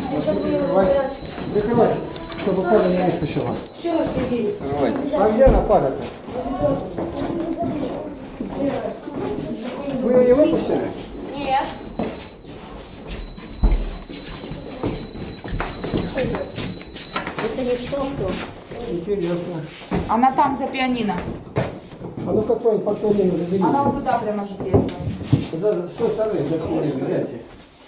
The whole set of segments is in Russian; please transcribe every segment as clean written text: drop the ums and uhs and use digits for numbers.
Прикрывай, чтобы пара не выскочила. Все, сиди. А где она пара-то? Вы ее не выпустили? Нет. Это не что-то. Интересно. Она там за пианино. А ну какой-нибудь под пианино заберите. Она вот туда прямо же влезла. С той стороны, за пианино, гляньте.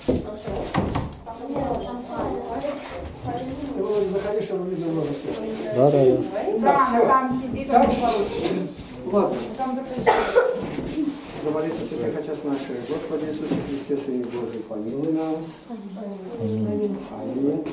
Ты вроде заходи, чтобы видно много всего. Да. Да, она там сидит, он не получится. Ладно. Там закрыто. Замолиться себе хотя с нашей. Господи Иисусе Христе, Сыне Божий, помилуй нас. Аминь.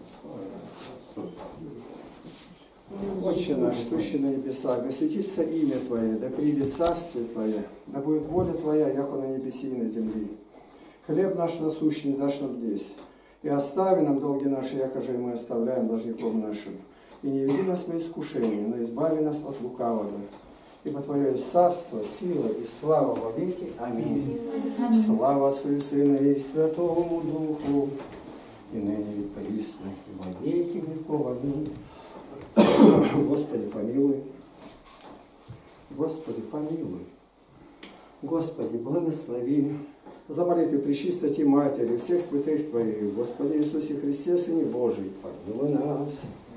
Отче наш, сущий на небесах, да светится имя Твое, да придет царствие Твое, да будет воля Твоя, яко на небеси и на земле. Хлеб наш насущный дашь нам днесь, и остави нам долги наши, яко же и мы оставляем должником нашим. И не веди нас во искушение, но избави нас от лукавого. Ибо Твое есть царство, сила и слава во веки. Аминь. Слава Отцу и Сыну и Святому Духу, и ныне и присно, и во веки веков. Аминь. Господи, помилуй. Господи, помилуй. Господи, благослови. За молитву Пречистоти Матери, всех святых Твоих, Господи Иисусе Христе, Сыне Божий, помилуй нас.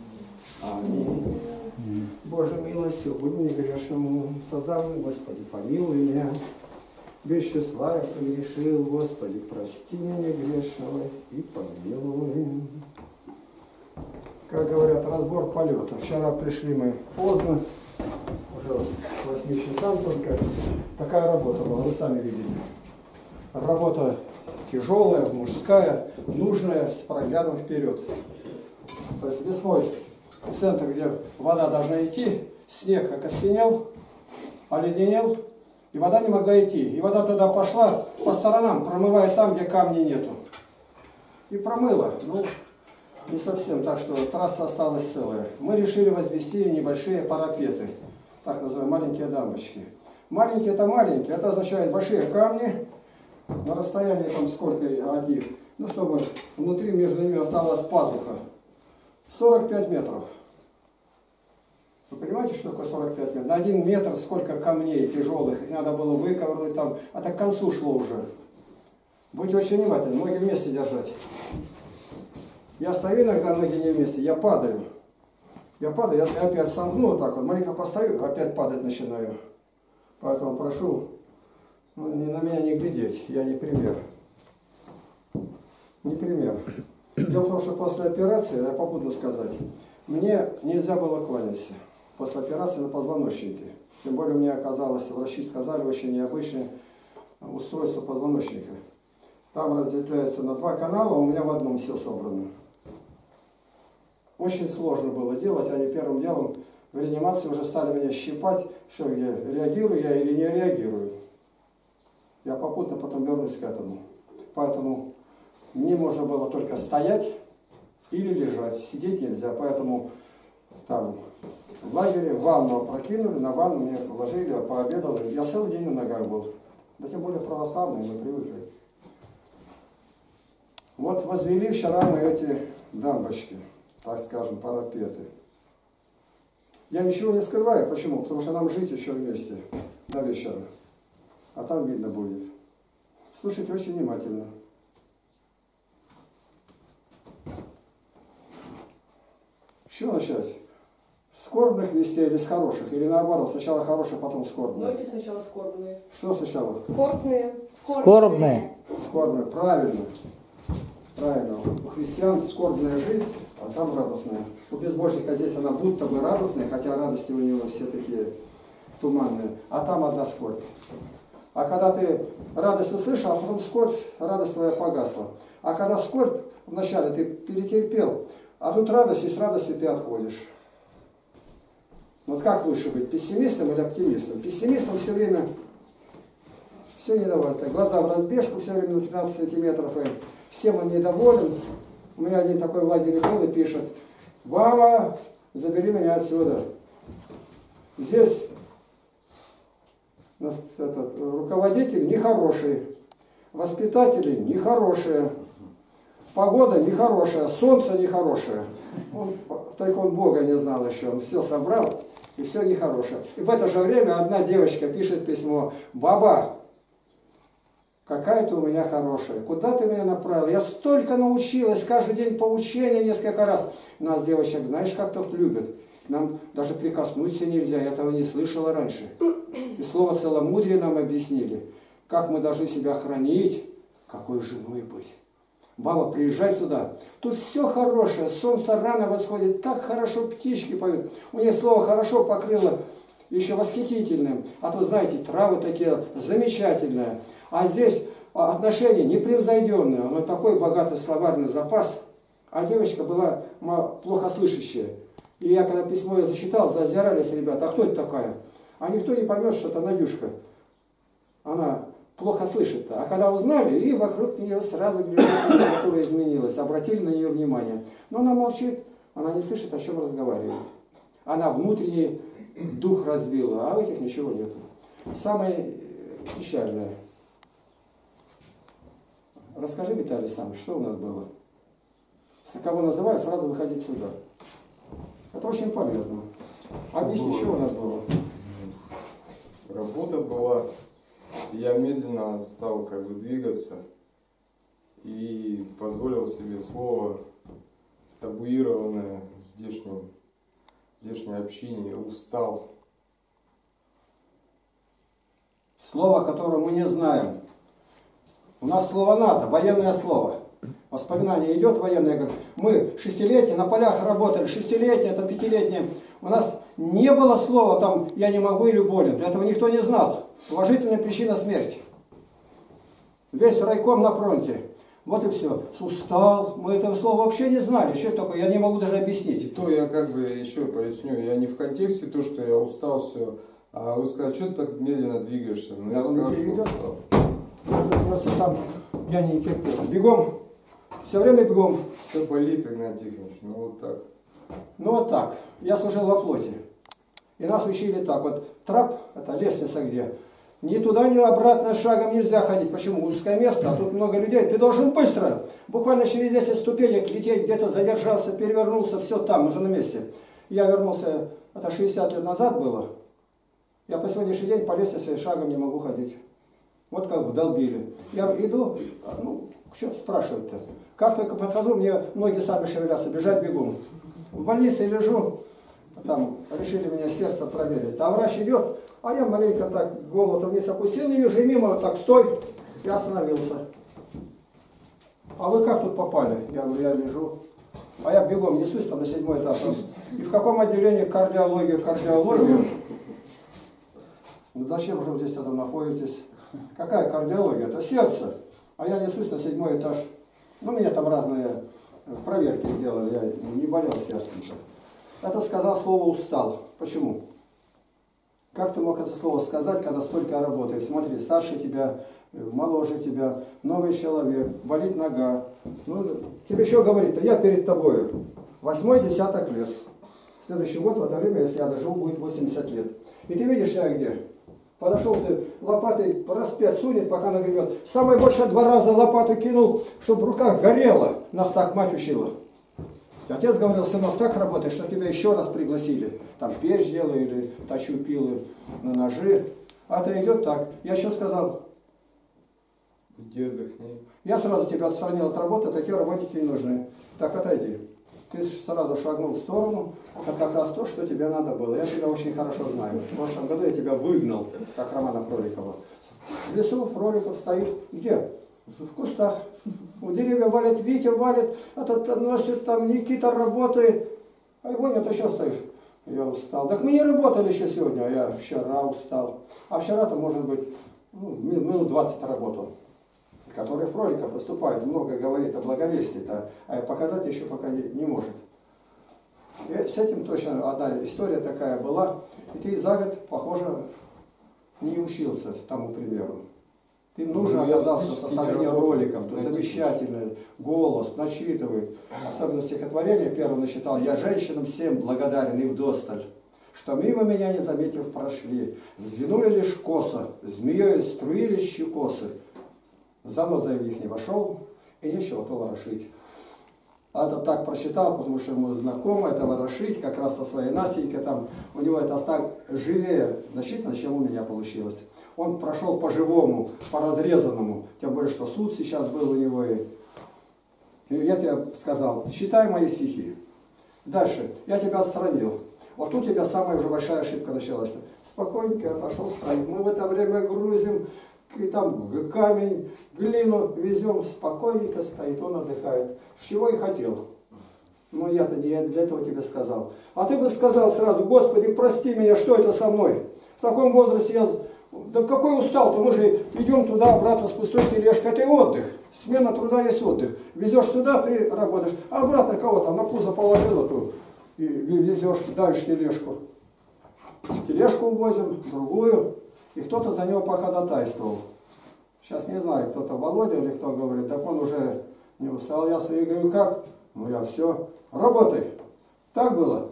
Аминь. Боже, милостью, будь мне грешному, создавший, Господи, помилуй меня. Без числа я согрешил, Господи, прости меня грешного и помилуй. Как говорят, разбор полета. Вчера пришли мы поздно, уже к 8 часам только. Такая работа была, вы сами видели. Работа тяжелая, мужская, нужная, с проглядом вперед. То есть весной в центр, где вода должна идти, снег окостенел, оледенел, и вода не могла идти. И вода тогда пошла по сторонам, промывая там, где камней нету. И промыла. Ну, не совсем, так что трасса осталась целая. Мы решили возвести небольшие парапеты, так называемые маленькие дамбочки. Маленькие это маленькие, это означает большие камни, на расстоянии там сколько от них, ну чтобы внутри между ними осталась пазуха. 45 метров. Вы понимаете, что такое 45 метров? На 1 метр сколько камней тяжелых, их надо было выковырнуть там, а так к концу шло уже. Будьте очень внимательны, ноги вместе держать. Я стою иногда, ноги не вместе, я падаю. Я падаю, я опять сомкну вот так вот, маленько постою, опять падать начинаю. Поэтому прошу, ну, на меня не глядеть, я не пример. Не пример. Дело в том, что после операции, я попутно сказать, мне нельзя было кланяться. После операции на позвоночнике. Тем более у меня оказалось, врачи сказали, очень необычное устройство позвоночника. Там разветвляется на 2 канала, у меня в одном все собрано. Очень сложно было делать, они первым делом в реанимации уже стали меня щипать, что я реагирую я или не реагирую. Я попутно потом вернусь к этому. Поэтому мне можно было только стоять или лежать, сидеть нельзя. Поэтому там в лагере ванну опрокинули, на ванну меня положили, я пообедал. Я целый день на ногах был. Да тем более православные, мы привыкли. Вот возвели вчера мы эти дамбочки, так скажем, парапеты. Я ничего не скрываю. Почему? Потому что нам жить еще вместе до вечера. А там видно будет. Слушайте очень внимательно. С чего начать? С скорбных вестей или с хороших? Или наоборот, сначала хорошие, потом скорбные? Давайте сначала скорбные. Что сначала? Скорбные. Скорбные. Скорбные, правильно. Правильно. У христиан скорбная жизнь, а там радостная. У безбожника здесь она будто бы радостная, хотя радости у него все такие туманные. А там одна скорбь. А когда ты радость услышал, а потом скорбь, радость твоя погасла. А когда скорбь, вначале ты перетерпел, а тут радость, и с радостью ты отходишь. Вот как лучше быть, пессимистом или оптимистом? Пессимистом все время все недовольны. Глаза в разбежку все время на 15 сантиметров. И всем он недоволен. У меня один такой в лагере был и пишет: «Вова, забери меня отсюда». Здесь руководитель нехороший, воспитатели нехорошие, погода нехорошая, солнце нехорошее. Только он Бога не знал еще, он все собрал, и все нехорошее. И в это же время одна девочка пишет письмо: «Баба, какая ты у меня хорошая, куда ты меня направил? Я столько научилась, каждый день поучения несколько раз». Нас, девочек, знаешь, как тут любят? Нам даже прикоснуться нельзя, я этого не слышала раньше. И слово целомудрие нам объяснили, как мы должны себя хранить, какой женой быть. Баба, приезжай сюда. Тут все хорошее, солнце рано восходит, так хорошо птички поют. У нее слово «хорошо» покрыло еще восхитительным. А то, знаете, травы такие замечательные. А здесь отношения непревзойденные. У нее такой богатый словарный запас. А девочка была плохо слышащая. И я, когда письмо я зачитал, зазирались ребята: а кто это такая? А никто не поймет, что это Надюшка. Она плохо слышит-то. А когда узнали, и вокруг нее сразу литература изменилась, обратили на нее внимание. Но она молчит, она не слышит, о чем разговаривает. Она внутренний дух развила, а в этих ничего нет. Самое печальное. Расскажи, Виталий, сам, что у нас было? Кого называю, сразу выходить сюда. Это очень полезно. Объясни, что у нас было? Работа была. Я медленно стал двигаться и позволил себе слово, табуированное в здешней общине, устал. Слово, которое мы не знаем. У нас слово надо, военное слово. Воспоминание идет военное, говорит, мы шестилетние на полях работали, шестилетние, это пятилетние. У нас не было слова там «я не могу» или «болен». Этого никто не знал. Уважительная причина смерти. Весь райком на фронте. Вот и все. Устал. Мы этого слова вообще не знали. Что это такое? Я не могу даже объяснить. И то я еще поясню. Я не в контексте то, что я устал, все. А вы сказали, что ты так медленно двигаешься? Ну, я сказал, что устал. Просто там я не терпел. Бегом. Все время бегом. Все болит, Игнатий Тихонович. Ну вот так. Ну вот так. Я служил во флоте. И нас учили так. Вот трап, это лестница где. Ни туда, ни обратно шагом нельзя ходить. Почему? Узкое место, а тут много людей. Ты должен быстро, буквально через 10 ступенек лететь, где-то задержался, перевернулся, все там, уже на месте. Я вернулся, это 60 лет назад было. Я по сегодняшний день по лестнице шагом не могу ходить. Вот как вдолбили. Я иду, что спрашивать-то? Как только подхожу, мне ноги сами шевелятся, бежать бегу. В больнице лежу, там решили меня сердце проверить. А врач идет, а я маленько так голову вниз опустил, не вижу, и мимо так стой, и остановился. А вы как тут попали? Я говорю, я лежу. А я бегом несусь там на 7-й этаж. И в каком отделении кардиология? Ну зачем же вы здесь тогда находитесь? Какая кардиология? Это сердце. А я несусь на 7-й этаж. Ну, меня там разные проверки сделали, я не болел сердцем. Это сказал слово «устал». Почему? Как ты мог это слово сказать, когда столько работаешь? Смотри, старше тебя, моложе тебя, новый человек, болит нога. Ну, тебе еще говорит, я перед тобой. 8-й десяток лет. В следующий год, в это время, если я дожил, будет 80 лет. И ты видишь, я где? Подошел ты лопатой, раз 5 сунет, пока нагребет. Самое большее 2 раза лопату кинул, чтобы в руках горело. Нас так мать учила. И отец говорил, сынок, так работаешь, что тебя еще раз пригласили. Там печь делаю или точу пилы на ножи. А это идет так. Я еще сказал, иди отдохни. Я сразу тебя отстранил от работы, такие работники не нужны. Так, отойди. Ты сразу шагнул в сторону, это как раз то, что тебе надо было. Я тебя очень хорошо знаю. В прошлом году я тебя выгнал, как Романа Фроликова. В лесу Фроликов стоит. Где? В кустах. У деревья валит, Витя валит, этот носит, там Никита работает. А его нет, еще стоишь. Я устал. Так мы не работали еще сегодня, а я вчера устал. А вчера-то, может быть, минут 20 работал. Который Фроликов выступает, много говорит о благовестии-то, а показать еще пока не может. И с этим точно одна история такая была. И ты за год, похоже, не учился тому примеру. Ты нужно оказался составление роликов, тут замечательный голос, начитывает. Особенно стихотворение первое начитал. Я женщинам всем благодарен и вдосталь, что мимо меня не заметив прошли. Взглянули лишь косо, змеей струились щекосы. Занозой в них не вошел, и нечего то ворошить. А это так прочитал, потому что ему знакомо это ворошить, как раз со своей Настенькой, там у него это так живее насчитано, чем у меня получилось. Он прошел по-живому, по-разрезанному, тем более, что суд сейчас был у него. И я тебе сказал, читай мои стихи. Дальше, я тебя отстранил. Вот тут у тебя самая уже большая ошибка началась. Спокойненько отошел, стоит. Мы в это время грузим, и там камень, глину везем, спокойненько стоит, он отдыхает. Чего и хотел. Но я-то не для этого тебе сказал. А ты бы сказал сразу, Господи, прости меня, что это со мной? В таком возрасте я... Да какой устал-то? Мы же идем туда, обратно с пустой тележкой. Это и отдых. Смена труда есть отдых. Везешь сюда, ты работаешь. А обратно кого там на пузо положил эту и везешь дальше тележку. Тележку увозим, другую. И кто-то за него походатайствовал. Сейчас не знаю, кто-то Володя или кто говорит, так он уже не устал. Я говорю, как? Ну я все, работай. Так было.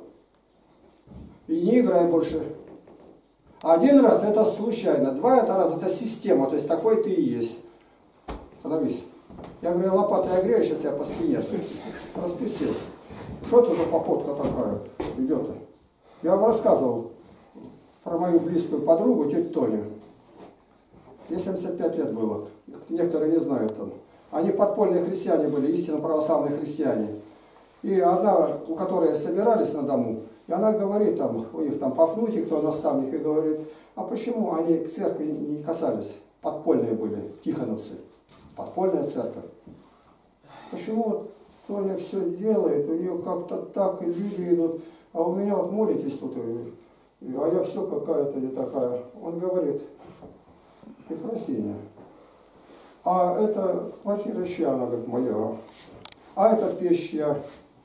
И не играй больше. Один раз это случайно, два это раз это система, то есть такой ты и есть. Становись. Я говорю, лопатой я грею, сейчас я по спине распустил. Что это за походка такая идет? Я вам рассказывал про мою близкую подругу, тетю Тоню. Ей 75 лет было. Некоторые не знают там. Они подпольные христиане были, истинно православные христиане. И одна, у которой собирались на дому, и она говорит, там, у них там Пафнутий, кто наставник, и говорит, а почему они к церкви не касались? Подпольные были, тихоновцы. Подпольная церковь. Почему Тоня все делает, у нее как-то так, и люди идут, а у меня вот молитесь тут, а я все какая-то не такая. Он говорит, Ефросиния, а это квартира чья? Она говорит, моя. А это печь я.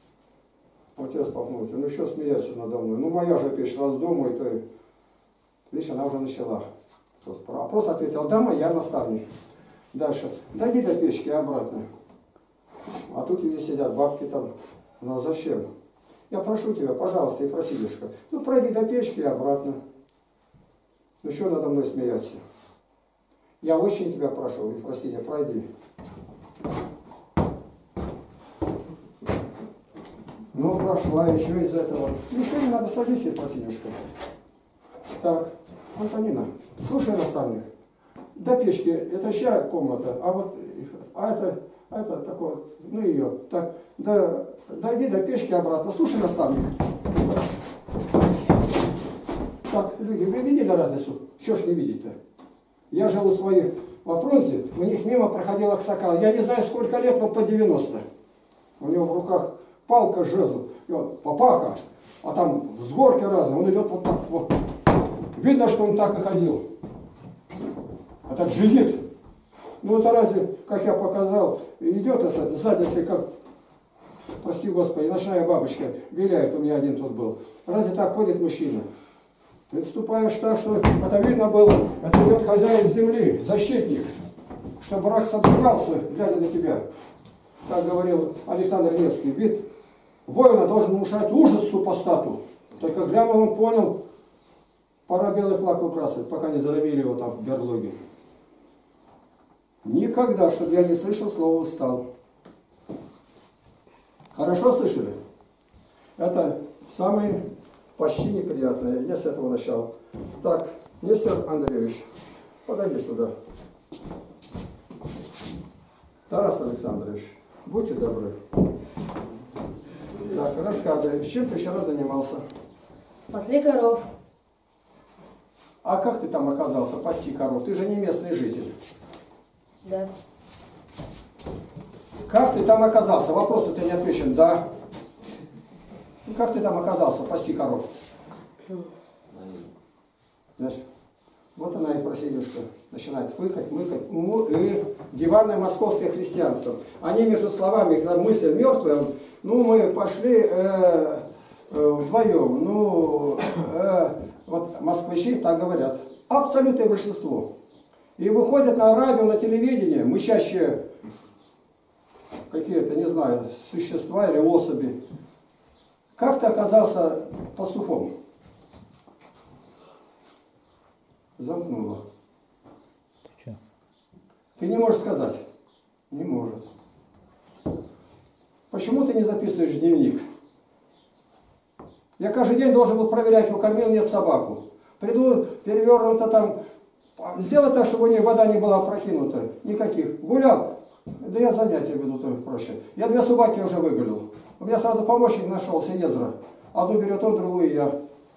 Отец Пафнутий, ну еще смеяться надо мной. Ну моя же печь, раз дома, и то... Видишь, она уже начала. Вопрос ответил, да, моя, наставник. Дальше, дойди до печки обратно. А тут люди сидят, бабки там. Ну зачем? Я прошу тебя, пожалуйста, Ефросинюшка, ну пройди до печки и обратно. Ну что надо мной смеяться? Я очень тебя прошу, Ефросиния, пройди. Ну, прошла еще из этого. Ничего не надо, садись, Ефросинюшка. Так, Антонина, слушай, наставник. До печки, это чья комната, а это такое, ну ее. Так, дойди до печки обратно. Слушай, наставник. Так, люди, вы видели разницу? Что ж не видите-то? Я жил у своих во Фрунзе, у них мимо проходил аксакал. Я не знаю, сколько лет, но по 90. У него в руках палка, жезл, и он папаха, а там с горки разные, он идет вот так вот. Видно, что он так и ходил. Этот джигит. Ну это разве, как я показал, идет это задницей, как, прости Господи, ночная бабочка, виляет, у меня один тут был. Разве так ходит мужчина? Ты отступаешь так, что это видно было, это идет хозяин земли, защитник, чтобы враг содрогался, глядя на тебя. Так говорил Александр Невский, вид воина должен внушать ужас супостату. Только глянул, он понял, пора белый флаг выбрасывать, пока не задавили его там в берлоге. Никогда, чтобы я не слышал слова «устал». Хорошо слышали? Это самое почти неприятное. Я с этого начал. Так, Нестор Андреевич, подойди сюда. Тарас Александрович, будьте добры. Так, рассказывай, чем ты вчера занимался? Пасли коров. А как ты там оказался, пасти коров? Ты же не местный житель. Да. Как ты там оказался? Вопрос-то ты не отвечен. Да. Ну, как ты там оказался, пасти коров? Знаешь, вот она, Ефросинюшка, начинает фыкать, мыкать. Диванное московское христианство. Они между словами, когда мысль мертвая, ну мы пошли вдвоем. Ну, вот москвичи так говорят. Абсолютное большинство. И выходят на радио, на телевидение, мычащие какие-то, не знаю, существа или особи. Как ты оказался пастухом? Замкнуло. Ты что? Ты не можешь сказать? Не может. Почему ты не записываешь дневник? Я каждый день должен был проверять, укормил нет собаку. Приду, перевернуто там. Сделай так, чтобы у нее вода не была опрокинута. Никаких. Гулял. Да я занятия веду, то проще. Я 2 собаки уже выгулил. У меня сразу помощник нашелся, Езра. Одну берет он, другую я.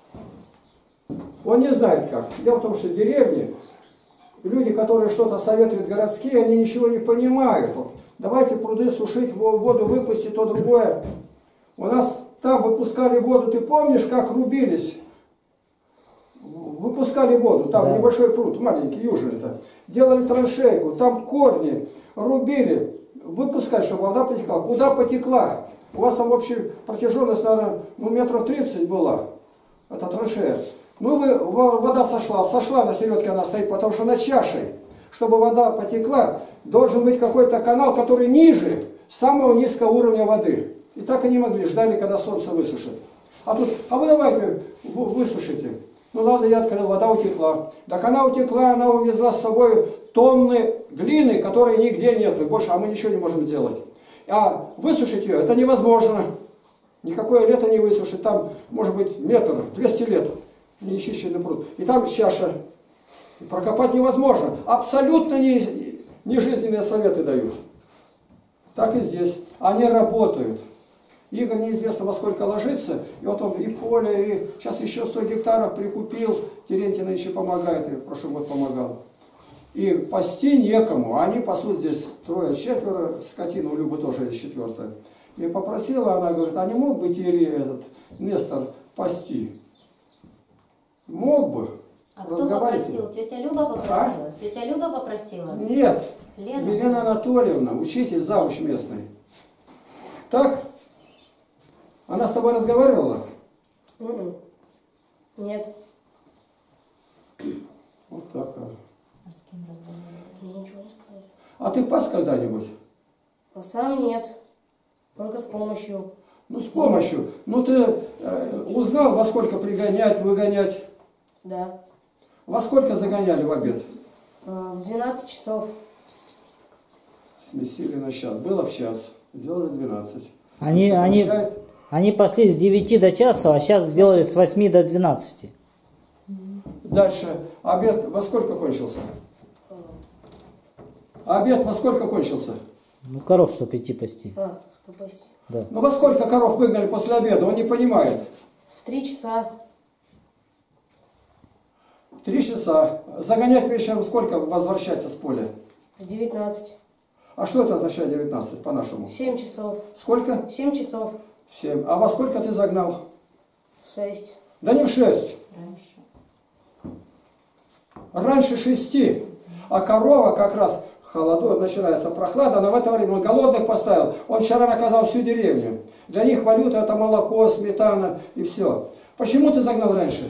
Он не знает как. Дело в том, что в деревне люди, которые что-то советуют городские, они ничего не понимают. Вот, давайте пруды сушить, воду выпустить, то другое. У нас там выпускали воду, ты помнишь, как рубились? Выпускали воду, там да. Небольшой пруд, маленький, южный-то. Делали траншейку, там корни рубили, выпускать, чтобы вода потекла. Куда потекла? У вас там общая протяженность, наверное, метров 30 была. Это траншея. Ну, вода сошла на середке она стоит, потому что над чашей. Чтобы вода потекла, должен быть какой-то канал, который ниже самого низкого уровня воды. И так и не могли, ждали, когда солнце высушит. А тут, а вы давайте высушите. Ну ладно, я открыл, вода утекла. Так она утекла, она увезла с собой тонны глины, которой нигде нет. Больше, а мы ничего не можем сделать. А высушить ее, это невозможно. Никакое лето не высушить. Там, может быть, метр, 200 лет. Нечищенный пруд. И там чаша. Прокопать невозможно. Абсолютно не жизненные советы дают. Так и здесь. Они работают. Игорь неизвестно во сколько ложится. И вот он и поле, и сейчас еще 100 гектаров прикупил. Терентий нынче помогает. И в прошлый год помогал. И пасти некому. Они пасут здесь 3-4. Скотину у Любы тоже есть 4. И попросила, она говорит, а не мог бы этот Нестор пасти? Мог бы. А кто попросил? Тетя Люба попросила? Тетя Люба попросила? Нет. Лена? Елена Анатольевна, учитель, завуч местный. Так? Она с тобой разговаривала? Нет. Вот так. А с кем разговаривала? Мне ничего не сказали. А ты пас когда-нибудь? А сам нет. Только с помощью. Ну, с помощью. Ну, ты узнал, во сколько пригонять, выгонять? Да. Во сколько загоняли в обед? В 12 часов. Сместили на час. Было в час. Сделали 12. Они пошли с 9 до часа, а сейчас сделали с 8 до 12. Дальше. Обед во сколько кончился? Обед во сколько кончился? Ну, коров, чтобы идти пасти. Что пасти? Да. Ну, во сколько коров выгнали после обеда? Он не понимает. В 3 часа. 3 часа. Загонять вечером сколько возвращаться с поля? В 19. А что это означает 19 по-нашему? 7 часов. Сколько? 7 часов. 7. А во сколько ты загнал? В 6. Да не в 6. Раньше 6. А корова как раз холодок, начинается прохлада, но в это время он голодных поставил. Он вчера наказал всю деревню. Для них валюта это молоко, сметана и все. Почему ты загнал раньше?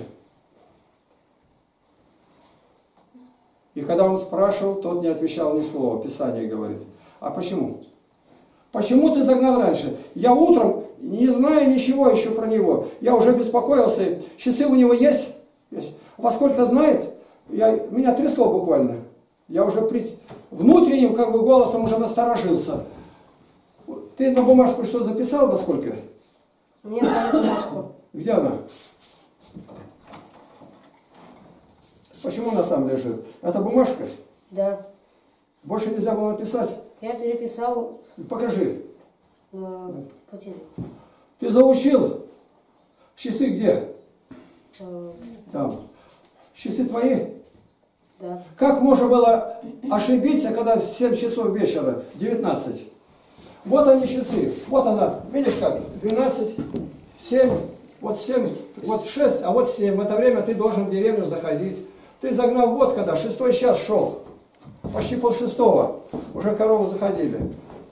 И когда он спрашивал, тот не отвечал ни слова. Писание говорит. А почему? Почему ты загнал раньше? Я утром, не знаю ничего еще про него, я уже беспокоился. Часы у него есть? Есть. Во сколько знает? Меня трясло буквально. Я уже внутренним как бы голосом уже насторожился. Ты на бумажку что записал во сколько? Мне дали бумажку. Где она? Почему она там лежит? Это бумажка? Да. Больше нельзя было написать? Я переписал Покажи. по телу. Ты заучил? Часы где? Там. Часы твои? Да. Как можно было ошибиться, когда в 7 часов вечера 19? Вот они часы. Вот она. Видишь как? 12, 7, вот 7, вот 6, а вот 7. В это время ты должен в деревню заходить. Ты загнал вот когда, 6 час шел. Почти 5:30. Уже коровы заходили.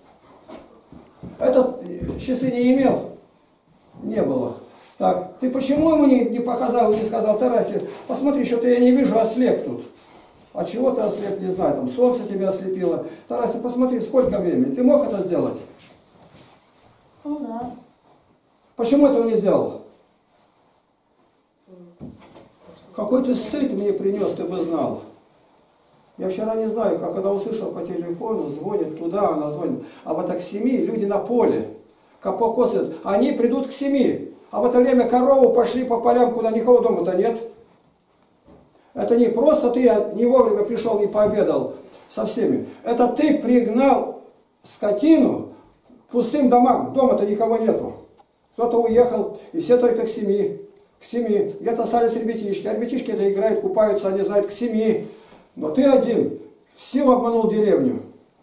Этот часы не имел? Не было. Так, ты почему ему не показал, не сказал, Тарасе, посмотри, что-то я не вижу, ослеп тут. А чего ты ослеп, не знаю, там солнце тебя ослепило. Тарасе, посмотри, сколько времени. Ты мог это сделать? Ну да. Почему этого не сделал? Какой ты стыд мне принес, ты бы знал. Я вчера не знаю, как когда услышал по телефону, звонит туда, она звонит. А вот так к 7 люди на поле. покосят, они придут к 7. А в это время коровы пошли по полям, куда никого дома-то нет. Это не просто ты не вовремя пришел, не пообедал со всеми. Это ты пригнал скотину к пустым домам. Дома-то никого нету. Кто-то уехал, и все только к 7. К 7. Где-то остались ребятишки. А ребятишки-то играют, купаются, они знают к 7. Но ты один силу обманул деревню.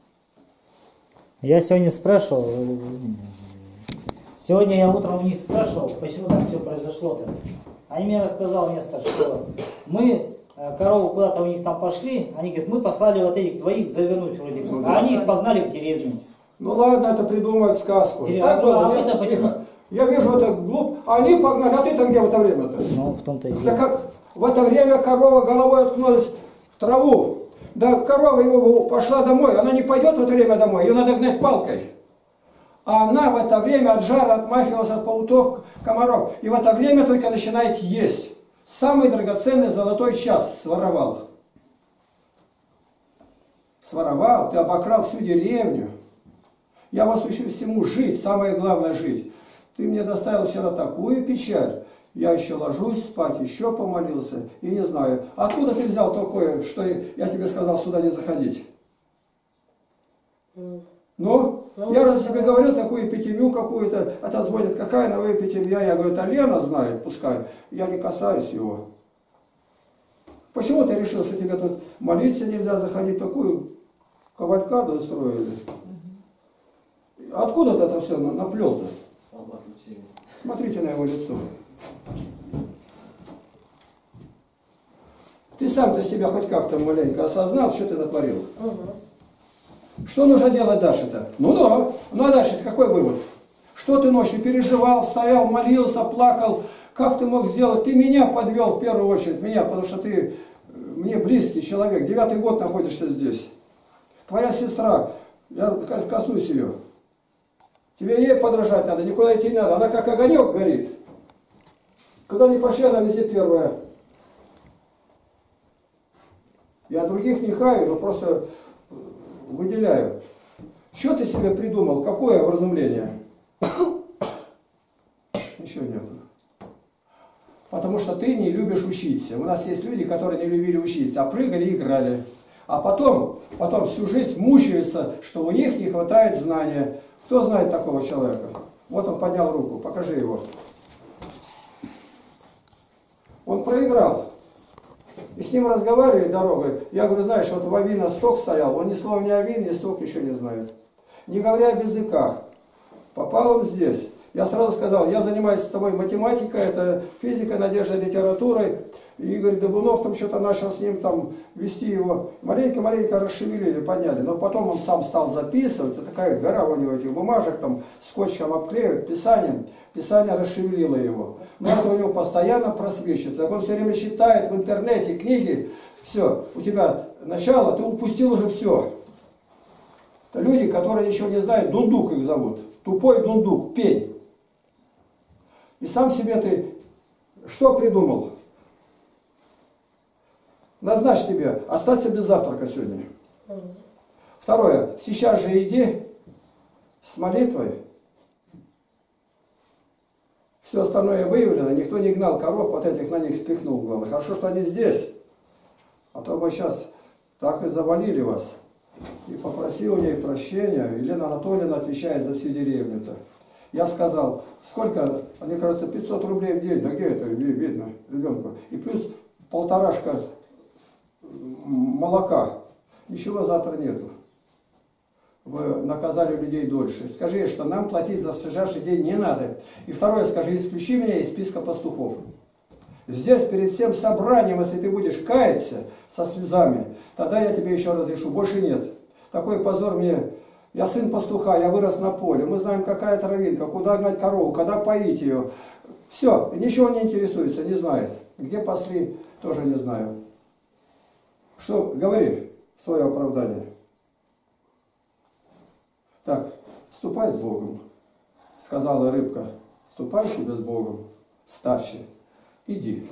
Я сегодня спрашивал, сегодня я утром у них спрашивал, почему так все произошло-то. Они мне рассказали место, что мы, коровы куда-то у них там пошли, они говорят, мы послали вот этих двоих завернуть вроде бы, а они их погнали в деревню. Ну ладно, это придумают сказку. Так было, это почему? Я вижу, это глуп. Они погнали, а ты-то где в это время-то? Ну, в том-то и дело. Да как в это время корова головой откнулась в траву. Да корова его пошла домой, она не пойдет в это время домой, ее надо гнать палкой. А она в это время от жара отмахивалась от пауков, комаров. И в это время только начинает есть. Самый драгоценный золотой час своровал. Своровал, ты обокрал всю деревню. Я вас учу всему жить, самое главное жить. Ты мне доставил вчера такую печаль. Я еще ложусь спать, еще помолился, и не знаю. Откуда ты взял такое, что я тебе сказал сюда не заходить? Ну, я раз тебе говорил такую эпитемию какую-то, это звонит, какая новая эпитемия? Я говорю, это Лена знает, пускай. Я не касаюсь его. Почему ты решил, что тебе тут молиться нельзя заходить? Такую кавалькаду устроили. Откуда ты это все наплел-то? Смотрите на его лицо. Ты сам-то себя хоть как-то маленько осознал, что ты натворил? Что нужно делать дальше-то? Ну да, ну а дальше-то какой вывод? Что ты ночью переживал, стоял, молился, плакал? Как ты мог сделать? Ты меня подвел в первую очередь, меня, потому что ты мне близкий человек, 9-й год находишься здесь. Твоя сестра, я коснусь ее. Тебе ей подражать надо, никуда идти не надо. Она как огонек горит. Куда ни пошли, она везде первая. Я других не хаю, но просто выделяю. Что ты себе придумал? Какое вразумление? Ничего нет. Потому что ты не любишь учиться. У нас есть люди, которые не любили учиться, а прыгали и играли. А потом всю жизнь мучаются, что у них не хватает знания. Кто знает такого человека? Вот он поднял руку, покажи его. Он проиграл. И с ним разговаривали дорогой. Я говорю, знаешь, вот в Авино сток стоял, он ни слова ни Авин, ни сток еще не знает. Не говоря о языках. Попал он здесь. Я сразу сказал, я занимаюсь с тобой математикой, это физика, надежда, литературой. И Игорь Дыбунов там что-то начал с ним там вести его. Маленько-маленько расшевелили, подняли. Но потом он сам стал записывать. Это такая гора у него этих бумажек, там скотчем обклеивают, писанием. Писание расшевелило его. Но это у него постоянно просвечивается. Он все время читает в интернете книги. Все, у тебя начало, ты упустил уже все. Это люди, которые ничего не знают, дундук их зовут. Тупой дундук, пень. И сам себе ты что придумал? Назначь себе остаться без завтрака сегодня. Второе, сейчас же иди с молитвой. Все остальное выявлено, никто не гнал коров, вот этих на них спихнул, главное. Хорошо, что они здесь, а то бы сейчас так и завалили вас. И попросил у ней прощения, Елена Анатольевна отвечает за всю деревню-то. Я сказал, сколько, мне кажется, 500 рублей в день, да где это видно ребенку, и плюс 1,5 молока, ничего завтра нету. Вы наказали людей дольше. Скажи, что нам платить за содержащий день не надо. И второе, скажи, исключи меня из списка пастухов. Здесь перед всем собранием, если ты будешь каяться со слезами, тогда я тебе еще разрешу. Больше нет. Такой позор мне. Я сын пастуха, я вырос на поле. Мы знаем, какая травинка, куда гнать корову, когда поить ее. Все, ничего не интересуется, не знает. Где пасли, тоже не знаю. Что, говори свое оправдание. Так, ступай с Богом, сказала рыбка. Ступай себе с Богом, старший. Иди.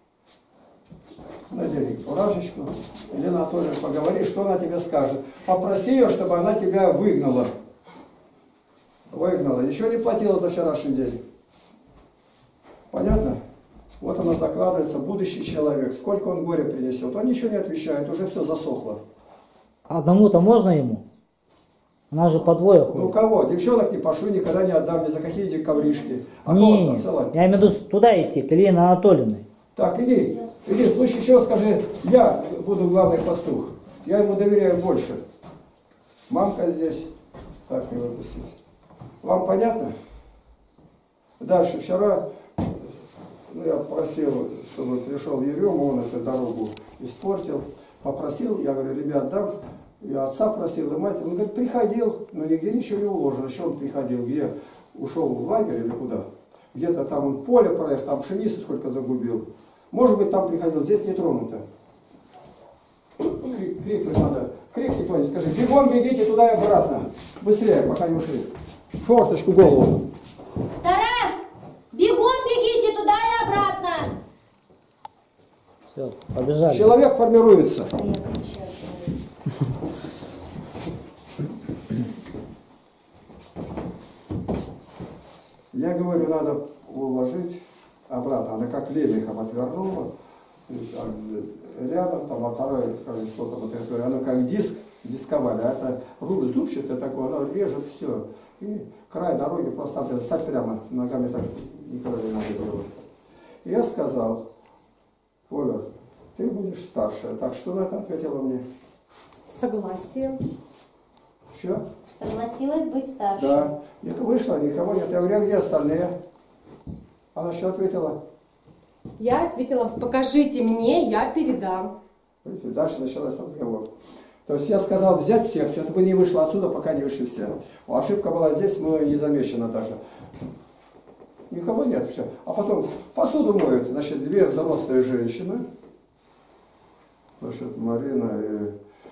Надели фуражечку. Елена Анатольевна, поговори, что она тебе скажет. Попроси ее, чтобы она тебя выгнала. выгнала, ничего не платила за вчерашний день. Понятно? Вот оно закладывается, будущий человек, сколько он горя принесет. Он ничего не отвечает, уже все засохло. Одному-то можно ему? Она же по двое Ну ходит. кого? Девчонок не пошлю, никогда не отдам ни за какие ковришки. А кого Не, отсылать? я имею в виду туда идти, к Елене Анатольевне. Так, иди, в случае чего скажи, я буду главный пастух. Я ему доверяю больше. Мамка здесь. Так, не выпустить. Вам понятно? Дальше, вчера я просил, чтобы пришел Ерема, он эту дорогу испортил. Попросил, я говорю, ребят, дам. Я отца просил, и мать. Он говорит, приходил, но нигде ничего не уложено. Еще он приходил, где ушел в лагерь или куда? Где-то там он поле проехал, там пшеницы сколько загубил. Может быть, там приходил, здесь не тронуто. Крикнуть надо. Крикни кто-нибудь, скажи, бегом бегите туда и обратно. Быстрее, пока не ушли. Форточку голову. Тарас, бегом бегите туда и обратно. Все, побежали. Человек формируется. Я кричала. Я говорю, надо уложить обратно. Она как лемехом отвернула. Рядом, там, а второе колесо, там, вот это, оно как диск, дисковали, а это руль зубчатый такой, оно режет все. И край дороги просто стать прямо, ногами так никогда не надо было. И я сказал, Оля, ты будешь старше. Так, что на это ответила мне? Согласие. Что? Согласилась быть старше. Да. И вышла, никого нет. Я говорю, а где остальные? Она что ответила? Я ответила, покажите мне, я передам. Видите, дальше начался разговор. То есть я сказал взять всех, чтобы не вышло отсюда, пока не вышли все. Ошибка была здесь, мы не замечена даже. Никого нет, все. А потом посуду моют, значит, две взрослые женщины. Значит, Марина и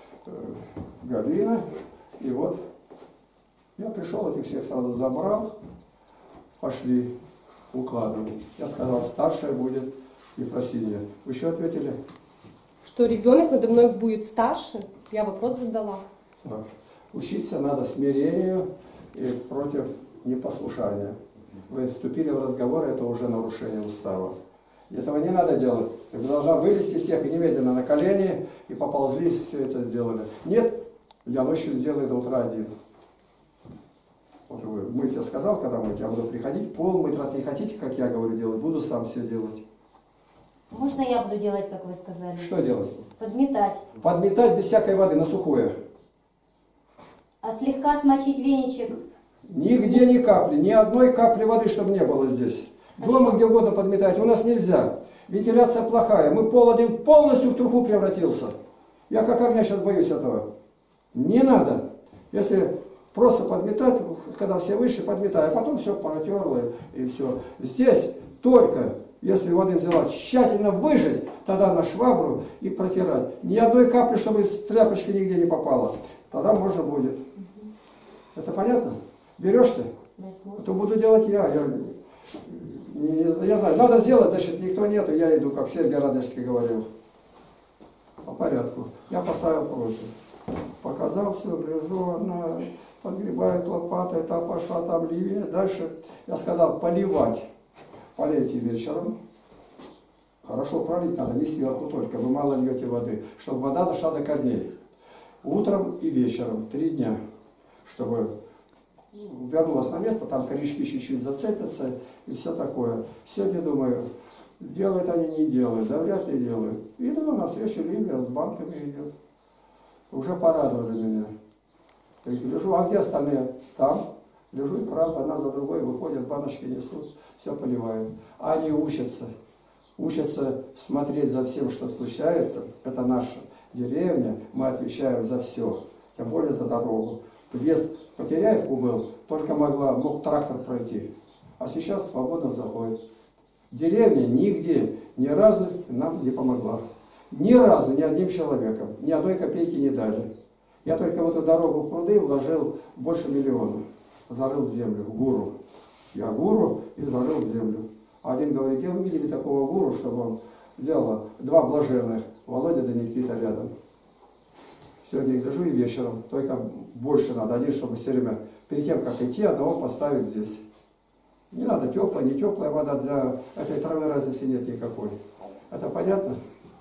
Галина. И вот я пришел, этих всех сразу забрал, пошли укладывать. Я сказал, старшая будет Ефросинья. Вы еще ответили? Что ребенок надо мной будет старше, я вопрос задала. Так. Учиться надо смирению и против непослушания. Вы вступили в разговор, это уже нарушение устава. И этого не надо делать. Вы должна вывести всех и немедленно на колени, и поползли, все это сделали. Нет, я ночью сделаю до утра один. Вот вы мыть, я сказал, когда мыть, я буду приходить, пол мыть, раз не хотите, как я говорю, делать, буду сам все делать. Можно я буду делать, как вы сказали? Что делать? Подметать. Подметать без всякой воды, на сухое. А слегка смочить веничек. Нигде ни капли, ни одной капли воды, чтобы не было здесь. Дома где угодно подметать, у нас нельзя. Вентиляция плохая, мы пол один полностью в труху превратился. Я как огня сейчас боюсь этого. Не надо. Если просто подметать, когда все вышли, подметай, а потом все протерло и все. Здесь только, если воды взяла, тщательно выжать, тогда на швабру и протирать. Ни одной капли, чтобы из тряпочки нигде не попало. Тогда можно будет. Это понятно? Берешься? То буду делать я. Я знаю, надо сделать, значит, никто нету, я иду, как Сергей Радонежский говорил. По порядку. Я поставил просьбу. Показал все, гляжу, она подгребает лопатой, та пошла, там левее. Дальше я сказал, поливать. Полейте вечером. Хорошо пролить надо, не сверху только, вы мало льете воды, чтобы вода дошла до корней. Утром и вечером, 3 дня, чтобы вернулась на место, там корешки чуть-чуть зацепятся и все такое. Сегодня думаю, делают они, не делают, да вряд ли делают. И думаю, навстречу Ливия с банками идет. Уже порадовали меня. Я лежу, а где остальные? Там. Лежу, и правда, одна за другой выходят, баночки несут, все поливают. А они учатся. Учатся смотреть за всем, что случается. Это наша деревня, мы отвечаем за все. Тем более за дорогу. Въезд Потеряевку был, только мог трактор пройти. А сейчас свободно заходит. Деревня нигде, ни разу нам не помогла. Ни разу, ни одним человеком, ни одной копейки не дали. Я только в эту дорогу в пруды вложил больше 1 миллиона. Зарыл в землю, в гуру. Я гуру и зарыл в землю. Один говорит, где вы видели такого гуру, чтобы он делал 2 блаженных, Володя да Никита рядом. Сегодня гляжу и вечером, только больше надо. Один, чтобы все время перед тем, как идти, одного поставить здесь. Не надо теплая, не теплая вода, для этой травы разницы нет никакой. Это понятно?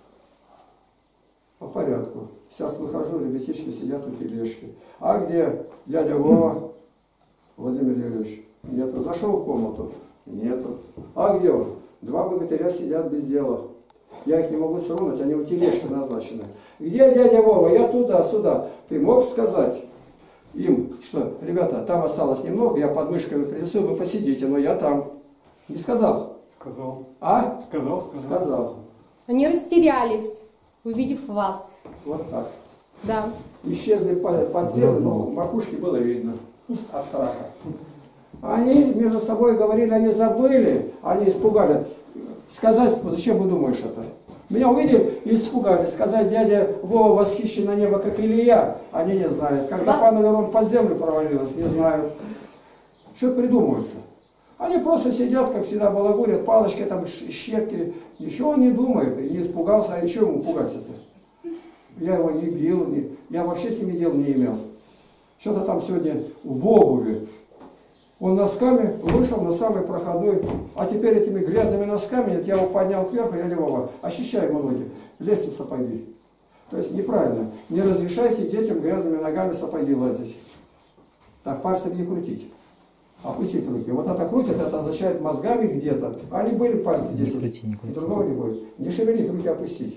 По порядку. Сейчас выхожу, ребятишки сидят у тележки. А где дядя Вова? Владимир Юрьевич? Нету. Зашел в комнату? Нету. А где он? Два богатыря сидят без дела. Я их не могу стронуть, они у тележки назначены. Где дядя Вова? Я туда, сюда. Ты мог сказать им, что, ребята, там осталось немного, я под мышками принесу, вы посидите, но я там. Не сказал? Сказал. А? Сказал. Сказал. Они растерялись, увидев вас. Вот так. Да. Исчезли под землю, но макушки было видно от страха. Они между собой говорили, они забыли, они испугали. Сказать, зачем вы думаешь это? Меня увидели и испугались. Сказать, дядя Вова восхищен на небо, как Илья, они не знают. Когда пан Аверон под землю провалилась, не знают. Что придумывают-то? Они просто сидят, как всегда, балагурят, палочки, там, щепки. Ничего он не думает, и не испугался. А еще ему пугаться-то? Я его не бил, я вообще с ними дел не имел. Что-то там сегодня в обуви. Он носками вышел на самый проходной, а теперь этими грязными носками, я его поднял кверху, я Вова, ощущай ему ноги, лезьте в сапоги. То есть неправильно. Не разрешайте детям грязными ногами в сапоги лазить. Так, пальцем не крутить. Опустить руки. Вот это крутят, это означает мозгами где-то. Они были пальцы 10, и другого не будет. Не шевелить, руки опустить.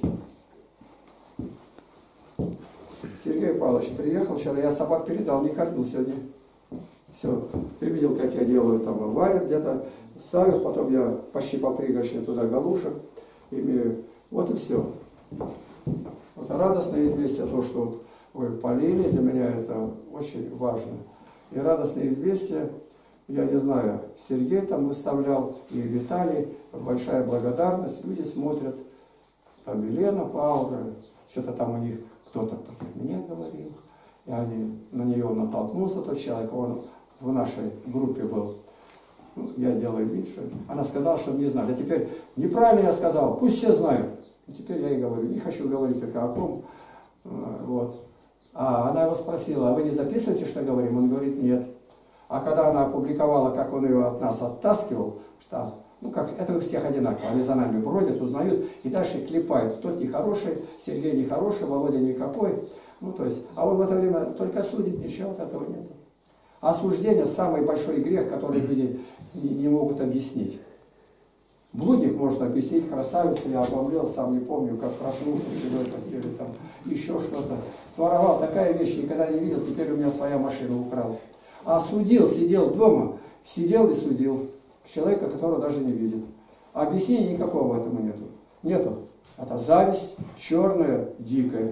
Сергей Павлович приехал вчера, я собак передал, не кормил сегодня. Все, ты видел, как я делаю, там варят где-то, ставят, потом я почти по пригоршне туда галушек имею. Вот и все. Вот радостное известие, то, что вы полили, для меня это очень важно. И радостное известие, я не знаю, Сергей там выставлял, и Виталий, большая благодарность, люди смотрят, там Елена Павловна, что-то там у них кто-то против меня говорил, и они, на нее натолкнулся тот человек, он в нашей группе был. Ну, я делаю вид, что она сказала, что не знали. А теперь неправильно я сказал, пусть все знают. И теперь я ей говорю, не хочу говорить только о ком. Вот. А она его спросила, а вы не записываете, что говорим? Он говорит, нет. А когда она опубликовала, как он ее от нас оттаскивал, что, ну как, это у всех одинаково, они за нами бродят, узнают, и дальше клепают. Тот нехороший, Сергей нехороший, Володя никакой. Ну то есть, а он в это время только судит, ничего от этого нет. Осуждение – самый большой грех, который люди не могут объяснить. Блудник может объяснить, красавица, я обомлел, сам не помню, как проснулся в чужой постели, там, еще что-то. Своровал, такая вещь никогда не видел, теперь у меня своя машина украл. А судил, сидел дома, сидел и судил человека, которого даже не видит. А объяснения никакого этому нету. Нету. Это зависть, черная, дикая.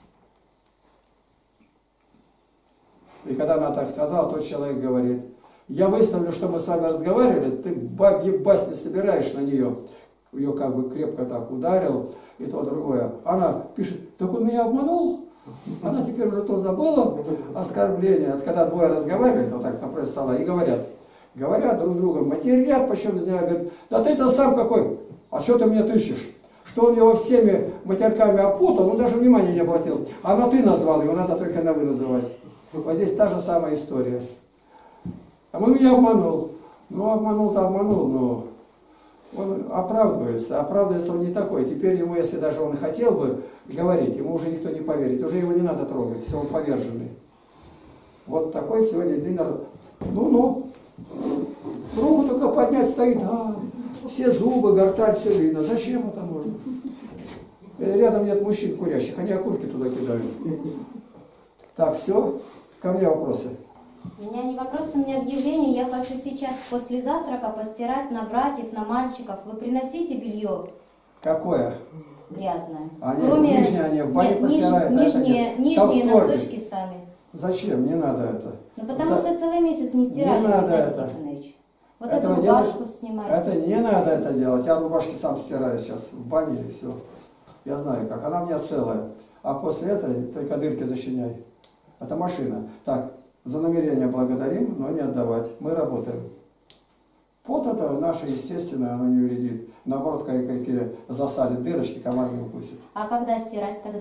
И когда она так сказала, тот человек говорит, я выставлю, что мы с вами разговаривали, ты бабьи басни собираешь на нее. Ее как бы крепко так ударил, и то другое. Она пишет, так он меня обманул. Она теперь уже то забыла, оскорбление. Вот когда двое разговаривают, вот так напротив стола, и говорят друг другу, матерят, почем знаю, говорят, да ты-то сам какой, а что ты меня тыщешь? Что он его всеми матерками опутал, он даже внимания не обратил. А на ты назвал, его надо только на вы называть. Вот здесь та же самая история. А он меня обманул. Ну, обманул-то обманул, но он оправдывается. Оправдывается он не такой. Теперь ему, если даже он хотел бы говорить, ему уже никто не поверит. Уже его не надо трогать, если он поверженный. Вот такой сегодня день. Ну. Руку только поднять стоит. Все зубы, гортань, все видно. Зачем это нужно? Рядом нет мужчин курящих, они окурки туда кидают. Так, все. Ко мне вопросы. У меня не вопрос, у меня объявление. Я хочу сейчас после завтрака постирать на братьев, на мальчиков. Вы приносите белье? Какое? Грязное. Они, нижние они в бане постирают. Нижние носочки сами. Зачем? Не надо это. Ну потому что целый месяц не стирали. Не надо это. Вот эту рубашку снимать. Это не надо это делать. Я рубашки сам стираю сейчас в бане и все. Я знаю как. Она у меня целая. А после этого только дырки защищай. Это машина. Так, за намерение благодарим, но не отдавать. Мы работаем. Пот это наше естественное, оно не вредит. Наоборот, какие засадят дырочки, комар не укусит. А когда стирать тогда?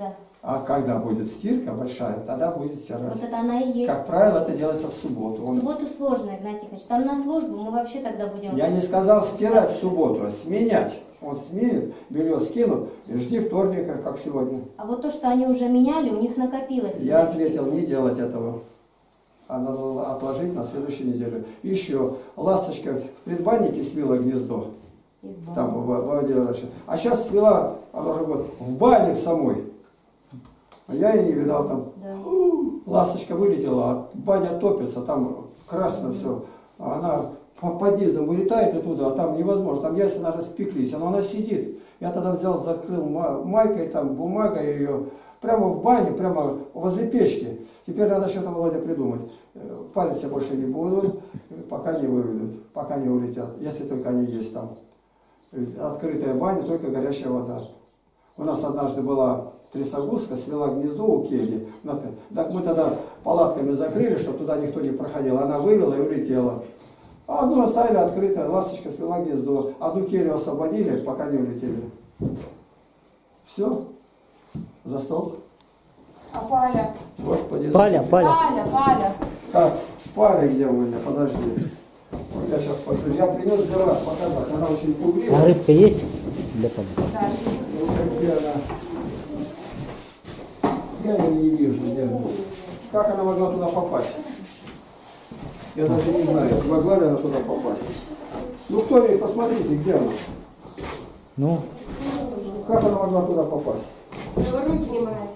А когда будет стирка большая, тогда будет стирать. Вот это она и есть. Как правило, это делается в субботу. В субботу сложно, Игнатий Ильич. Там на службу мы вообще тогда будем... Я не сказал стирать в субботу, а сменять. Он сменит, белье скинут и жди вторника, как сегодня. А вот то, что они уже меняли, у них накопилось. Я ответил, не делать этого. А надо отложить на следующую неделю. Еще ласточка в предбаннике свила гнездо. Там в воде раньше. А сейчас свела, она уже вот в бане в самой. А я и не видал там. Да. Ласточка вылетела, а баня топится, там красно все. А она под низом вылетает оттуда, а там невозможно. Там яйца даже спеклись, но она сидит. Я тогда взял, закрыл майкой, там бумагой ее, прямо в бане, прямо возле печки. Теперь надо что-то, Володя, придумать. Палец я больше не буду, пока не выведут, пока не улетят. Если только они есть там. Открытая баня, только горячая вода. У нас однажды была трясогузка, свела гнездо у кельи. Так мы тогда палатками закрыли, чтобы туда никто не проходил. Она вывела и улетела. А одну оставили открытой, ласточка свела гнездо. Одну келью освободили, пока не улетели. Все. За стол. А Паля? Господи. Паля. Паля. Как? Паля где у меня? Подожди. Вот я сейчас покажу. Я принес для вас показать. Она очень пугливая. А рыбка есть? Для Пали. Ну, где она? Я ее не вижу. Где она? Как она могла туда попасть? Я даже не знаю, могла ли она туда попасть. Ну, кто-нибудь, посмотрите, где она? Ну, Как она могла туда попасть? Руки не мои.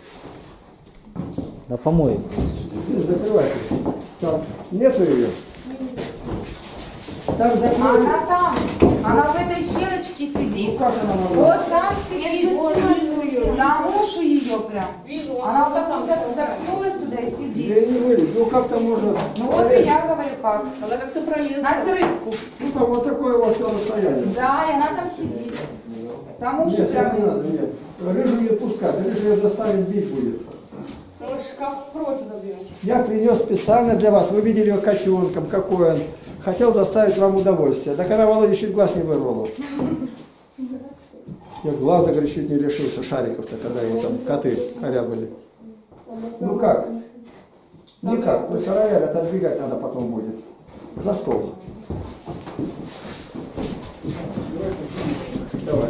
да помой. Закрывайтесь. Так, нету ее? Так, закрой. Она там. Она в этой щелочке сидит. Как она могла? Вот там сидит. Вот, там уши ее прям. Вижу, Она вот так вот заткнулась туда и сидит. Я не вылез. Ну, как-то можно... Ну вот и я говорю как. она как-то пролезла. Надо рыбку. Ну, там вот такое вот все расстояние. Да, и она там сидит. Там уши Нет, прям. так не надо, нет. Рыжу не пускать, рыжу ее заставить бить будет. Вы шкаф против добьете. Я принес специально для вас. Вы видели ее котенком, какой он. Хотел доставить вам удовольствие. Так она, Володя, чуть глаз не вырвала. Я глаза, говорю, чуть не лишился шариков-то, когда его там коты корябали. Ну как? Никак. То есть рояль отодвигать надо потом будет. За стол. Давай.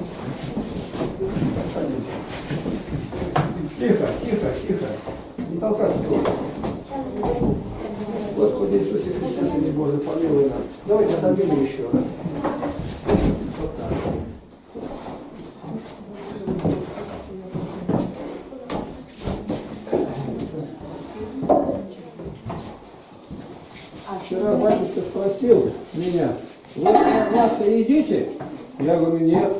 Тихо, тихо, тихо. Не толкай стол. Господи Иисусе Христе, Сыне Божий, помилуй нас. Давайте отодвинем еще раз. Вот так. Вчера батюшка спросил меня, вы мясо едите? Я говорю, нет.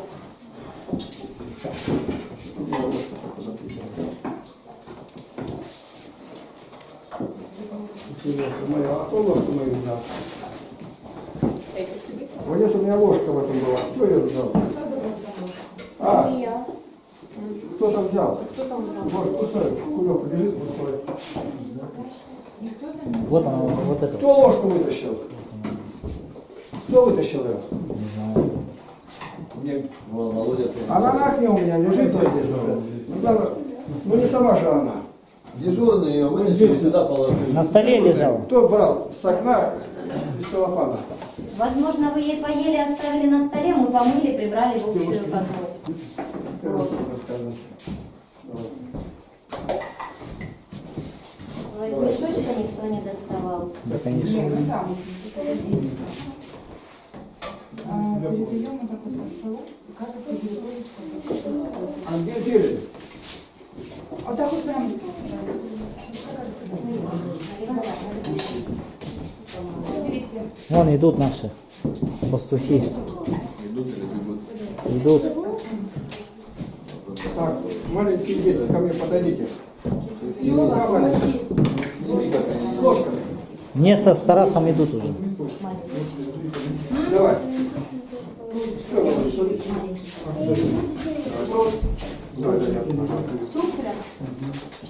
А кто ложку мою взял? Вот здесь у меня ложка в этом была. Кто ее взял? А, кто там взял? Вот, пустой. Кулек лежит пустой. Вот она, вот это. Кто ложку вытащил? Кто вытащил ее? Не знаю. Володя, Она на окне у меня лежит вот здесь. Ну не сама же она. дежурный ее вынесли сюда положили. На столе лежала. Кто брал с окна из целлофана? Возможно, вы ей поели, оставили на столе, мы помыли, прибрали в общую казну. Но из мешочка никто не доставал. Да, конечно. Нет, ну там. Передаем вот так вот по столу. Кажется, будет ложечка. А где делись? Вот так вот прям. Берите. Вон идут наши пастухи. Идут или бегут? Идут. Так, маленькие дети, ко мне подойдите. Ложка. Место с Тарасом идут уже. Давай. Суп прям.